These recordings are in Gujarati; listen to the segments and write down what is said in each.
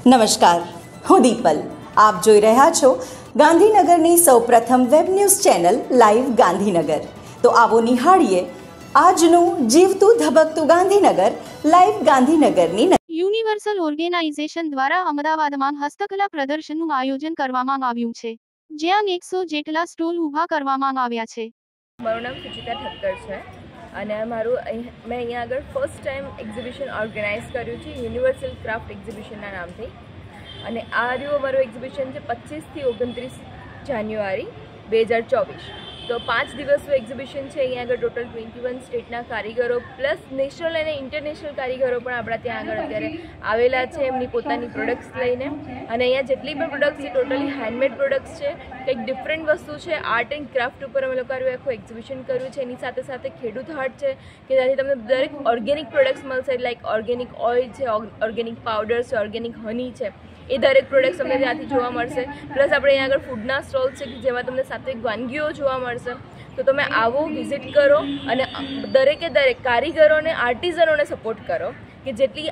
નમસ્કાર, હું દીપલ. આપ જોઈ રહ્યા છો ગાંધીનગરની સૌપ્રથમ web news channel live Gandhinagar. તો આવો નિહાળીએ આજનું જીવતું ધબકતું ગાંધીનગર લાઈવ ગાંધીનગરની. યુનિવર્સલ ઓર્ગેનાઇઝેશન દ્વારા અમદાવાદમાં હસ્તકલા પ્રદર્શનનું આયોજન કરવામાં આવ્યું છે, જ્યાં 100 જેટલા સ્ટોલ ઊભા કરવામાં આવ્યા છે. મારું નામ સુચિતા ઠક્કર છે અને મેં અહીંયા આગળ ફર્સ્ટ ટાઈમ એક્ઝિબિશન ઓર્ગેનાઇઝ કર્યું છે યુનિવર્સલ ક્રાફ્ટ એક્ઝિબિશનના નામથી. અને આ રહ્યું અમારું એક્ઝિબિશન છે 25 થી 29 જાન્યુઆરી 2024. તો 5 દિવસનું એક્ઝિબિશન છે. અહીંયા આગળ ટોટલ 21 સ્ટેટના કારીગરો પ્લસ નેશનલ અને ઇન્ટરનેશનલ કારીગરો પણ આપણા ત્યાં આગળ અત્યારે આવેલા છે એમની પોતાની પ્રોડક્ટ્સ લઈને. અને અહીંયા જેટલી પણ પ્રોડક્ટ્સ છે ટોટલી હેન્ડમેડ પ્રોડક્ટ્સ છે, કંઈક ડિફરન્ટ વસ્તુ છે. આર્ટ એન્ડ ક્રાફ્ટ ઉપર અમે લોકો આખું એક્ઝિબિશન કર્યું છે. એની સાથે સાથે ખેડૂત હાટ છે કે ત્યાંથી તમને દરેક ઓર્ગેનિક પ્રોડક્ટ્સ મળશે, લાઈક ઓર્ગેનિક ઓઇલ છે, ઓર્ગેનિક પાવડર છે, ઓર્ગેનિક હની છે, એ દરેક પ્રોડક્ટ્સ તમને ત્યાંથી જોવા મળશે. પ્લસ આપણે અહીંયા આગળ ફૂડના સ્ટોલ્સ છે જેમાં તમને સાત્વિક વાનગીઓ જોવા મળશે. તો તમે આવો, વિઝિટ કરો અને દરેકે દરેક કારીગરોને, આર્ટિઝનોને સપોર્ટ કરો કે જેટલી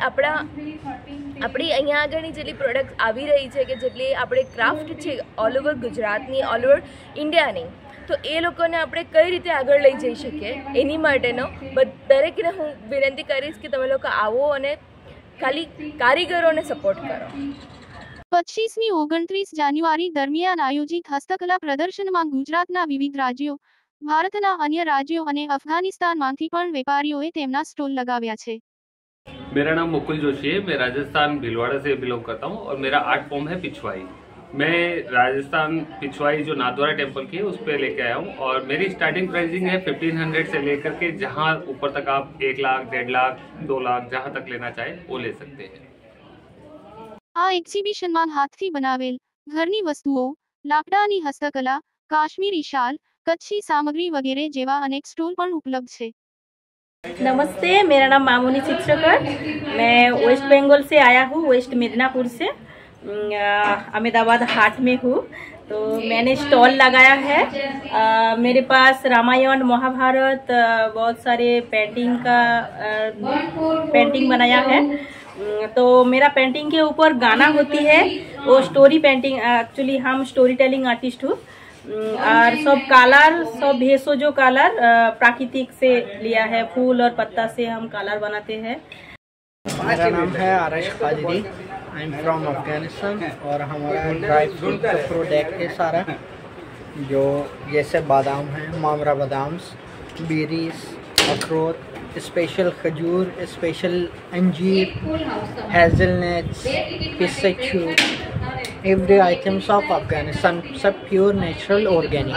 આપણી અહીંયા આગળની જેટલી પ્રોડક્ટ્સ આવી રહી છે, કે જેટલી આપણે ક્રાફ્ટ છે ઓલ ઓવર ગુજરાતની, ઓલ ઓવર ઇન્ડિયાની, તો એ લોકોને આપણે કઈ રીતે આગળ લઈ જઈ શકીએ એની માટેનો દરેકને હું વિનંતી કરીશ કે તમે લોકો આવો અને ખાલી કારીગરોને સપોર્ટ કરો. 25 થી 29 જાન્યુઆરી દરમિયાન આયોજિત હસ્તકલા પ્રદર્શનમાં ગુજરાતના વિવિધ રાજ્યો, ભારતના અન્ય રાજ્યો અને અફઘાનિસ્તાનમાંથી પણ વેપારીઓએ તેમના સ્ટોલ लगाव्या છે. मेरा नाम मुकुल जोशी है. मैं राजस्थान भीलवाड़ा से बिलोंग करता हूँ और मेरा आर्ट फॉर्म है पिछवाई. मैं राजस्थान पिछवाई जो नाथद्वारा टेम्पल की है उस पर लेके आया हूँ और मेरी स्टार्टिंग प्राइसिंग है 1500 से लेकर के जहाँ ऊपर तक आप 1 लाख, 1.5 लाख, 2 लाख जहाँ तक लेना चाहे वो ले सकते हैं. આ એક્ઝિબિશનમાં હાથથી બનાવેલ ઘરની વસ્તુઓ, લાકડાની હસ્તકલા, કાશ્મીરી શાલ, कच्छी सामग्री वगैरह जेवा अनेक स्टॉल पर उपलब्ध है. नमस्ते, मेरा नाम मामूनी चित्रकर. मैं वेस्ट बंगाल से आया हूँ, वेस्ट मिदनापुर से. अहमदाबाद हाट में हूँ. तो मैंने स्टॉल लगाया है. मेरे पास रामायण, महाभारत, बहुत सारे पेंटिंग बनाया है. तो मेरा पेंटिंग के ऊपर गाना होती है, वो स्टोरी पेंटिंग. एक्चुअली हम स्टोरी टेलिंग आर्टिस्ट हूँ. और सब कलर, सब भेषज कलर प्राकृतिक से लिया है, फूल और पत्ता से हम कलर बनाते हैं. मेरा नाम है Arash Qadri. I am from Afghanistan और हमारा ड्राई फ्रूट का प्रोडक्ट है सारा, जो जैसे बादाम है, मामरा बादाम्स, बेरीज, अखरोट, स्पेशल खजूर, स्पेशल अंजीर, hazelnuts, pistachio, every items of Afghanistan, सब pure natural organic.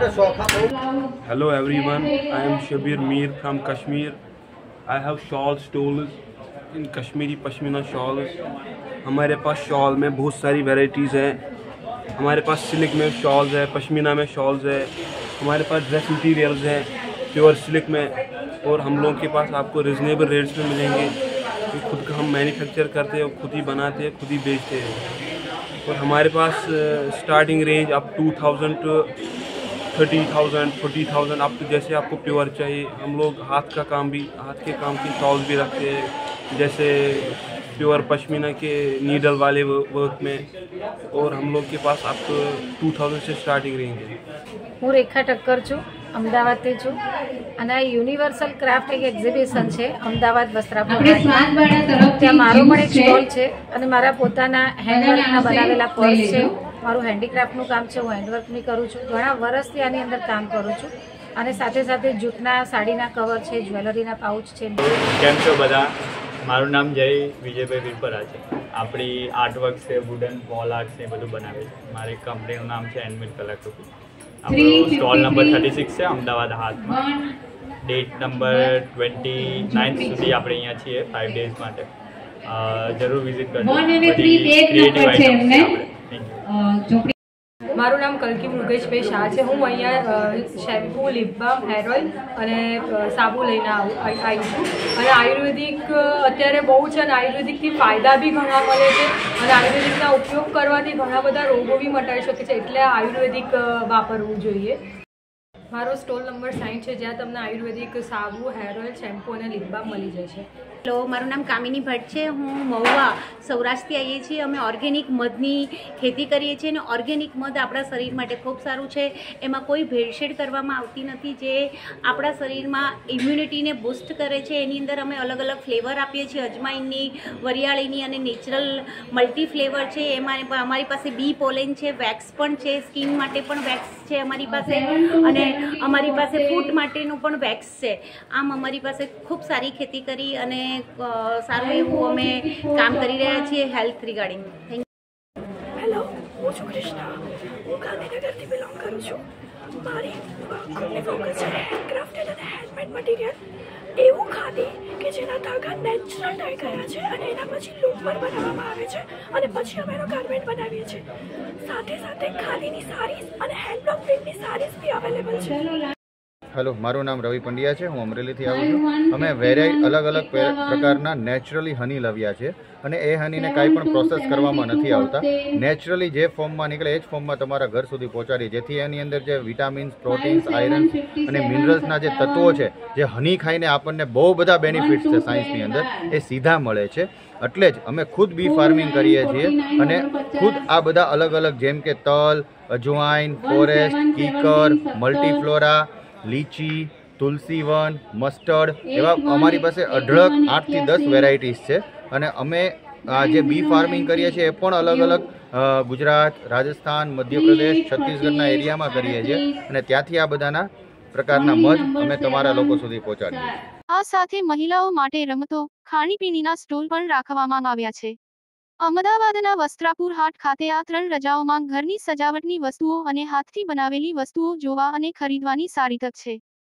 Hello everyone, I am Shabir Mir from Kashmir. I have shawl stalls in Kashmiri Pashmina shawls. हमारे पास शॉल में बहुत सारी वेराइटीज़ हैं. हमारे पास सिल्क में शॉल्स है, पश्मीना में शॉल्स है, हमारे पास ड्रेस मटीरियल्स हैं प्योर सिल्क में, और हम लोगों के पास आपको रिजनेबल रेट्स में मिलेंगे. खुद का हम मैन्युफैक्चर करते हैं, खुद ही बनाते हैं, खुद ही बेचते हैं. और हमारे पास starting range up 2000 to 30,000, 40,000 up to जैसे आपको प्योर चाहिए. हम लोग हाथ के काम की शॉल्स भी रखते हैं, जैसे प्योर पश्मीना के नीडल वाले वर्क में, और हम लोग के पास आपको 2000 से स्टार्टिंग रेंज है. હું રેખા ઠક્કર છું, અમદાવાદથી છું અને આ યુનિવર્સલ ક્રાફ્ટ એક એક્ઝિબિશન છે અમદાવાદ વસ્ત્રાપુર. ત્યાં મારો પણ એક સ્ટોલ છે અને મારા પોતાના હેન્ડવર્કના બનાવેલા પર્સ છે. મારું હેન્ડીક્રાફ્ટનું કામ છે, હું હેન્ડવર્કની કરું છું. ઘણા વર્ષથી આની અંદર કામ કરું છું અને સાથે સાથે જૂટના સાડીના કવર છે, જ્વેલરીના પાઉચ છે. કેમ છો બધા? મારું નામ જય વિજયભાઈ વીરપરા છે. આપણી આર્ટવર્ક છે, વુડન વોલ આર્ટ છે, બધું બનાવે છે. મારી કંપનીનું નામ છે એનમિલ કલાકૃતિ. આપણો સ્ટોલ નંબર 36 છે અમદાવાદ હાટમાં. ડેટ નંબર 29 સુધી આપણે અહીંયા છીએ 5 ડેઝ માટે. જરૂર વિઝિટ કરજો. ક્રિએટિવ આઇટમ્સ છે આપણે. મારું નામ કલ્કી મૃગેશભાઈ શાહ છે. હું અહીંયા shampoo, lip balm, hair oil અને સાબુ લઈને આવી છું. અને આયુર્વેદિક અત્યારે બહુ છે અને આયુર્વેદિકથી ફાયદા બી ઘણા મળે છે અને આયુર્વેદિકના ઉપયોગ કરવાથી ઘણા બધા રોગો બી મટાડી શકે છે, એટલે આયુર્વેદિક વાપરવું જોઈએ. મારો સ્ટોલ નંબર 60 છે, જ્યાં તમને આયુર્વેદિક સાબુ, હેર ઓઇલ, શેમ્પૂ અને લિપ બામ મળી જશે. હેલો, મારું નામ કામિની ભટ્ટ છે. હું મહુવા સૌરાષ્ટ્રથી આવીએ છીએ. અમે ઓર્ગેનિક મધની ખેતી કરીએ છીએ અને ઓર્ગેનિક મધ આપણા શરીર માટે ખૂબ સારું છે. એમાં કોઈ ભેળસેળ કરવામાં આવતી નથી, જે આપણા શરીરમાં ઇમ્યુનિટીને બૂસ્ટ કરે છે. એની અંદર અમે અલગ અલગ ફ્લેવર આપીએ છીએ, અજમાઈનની, વરિયાળીની અને નેચરલ મલ્ટી ફ્લેવર છે. એમાં અમારી પાસે બી પોલેન છે, વેક્સ પણ છે, સ્કિન માટે પણ વેક્સ છે અમારી પાસે, અને અમારી પાસે ફૂટ માટેનું પણ વેક્સ છે. આમ અમારી પાસે ખૂબ સારી ખેતી કરી અને સારું એવું અમે કામ કરી રહ્યા છીએ health regarding. Thank you. Hello, હું છું કૃષ્ણા. હું ગાંધીનગરથી બિલોંગ કરું છું. મારી ખુદની ફોકસ છે હેન્ડક્રાફ્ટેડ અને હેન્ડમેડ મટીરિયલ. એવું ખાદી કે જેના ધાગા નેચરલ ડાય કર્યા છે અને એના પછી લૂપમાં બનાવવામાં આવે છે અને પછી અમે એનો ગાર્મેન્ટ બનાવીએ છીએ. સાથે સાથે ખાદીની સારીઝ અને હેન્ડબ્લોક પ્રિન્ટની સારીઝ બી અવેલેબલ છે. હેલો, મારું નામ રવિ પંડ્યા છે. હું અમરેલીથી આવું છું. અમે અલગ અલગ પ્રકારના નેચરલી હની લાવ્યા છે અને એ હનીને કાંઈ પણ પ્રોસેસ કરવામાં નથી આવતા. નેચરલી જે ફોર્મમાં નીકળે એ જ ફોર્મમાં તમારા ઘર સુધી પહોંચાડીએ, જેથી એની અંદર જે વિટામિન્સ, પ્રોટીન્સ, આયરન્સ અને મિનરલ્સના જે તત્વો છે, જે હની ખાઈને આપણને બહુ બધા બેનિફિટ્સ છે સાયન્સની અંદર, એ સીધા મળે છે. એટલે જ અમે ખુદ બી ફાર્મિંગ કરીએ છીએ અને ખુદ આ બધા અલગ અલગ, જેમ કે તલ, અજવાઈન, ફોરેસ્ટ, કીકર, મલ્ટીફ્લોરા, લીચી, તુલસીવન, મસ્ટર્ડ, એવા અમારી પાસે અઢળક 8 થી 10 વેરાયટીઝ છે. અને અમે જે બી ફાર્મિંગ કરીએ છીએ એ પણ અલગ અલગ ગુજરાત, રાજસ્થાન, મધ્યપ્રદેશ, છત્તીસગઢના એરિયામાં કરીએ છીએ અને ત્યાંથી આ બધાના પ્રકારના મધ અમે તમારા લોકો સુધી પહોંચાડીએ છીએ. આ સાથે મહિલાઓ માટે રમતો, ખાણીપીણીના સ્ટોલ પણ રાખવામાં આવ્યા છે. અમદાવાદના વસ્ત્રાપુર હાટ ખાતે આ 3 રજાઓમાં ઘરની સજાવટની વસ્તુઓ અને હાથથી બનાવેલી વસ્તુઓ જોવા અને ખરીદવાની સારી તક છે.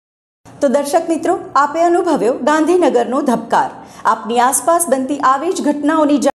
તો દર્શક મિત્રો, આપે અનુભવ્યો ગાંધીનગરનો ધબકાર. આપની આસપાસ બનતી આવી જ ઘટનાઓની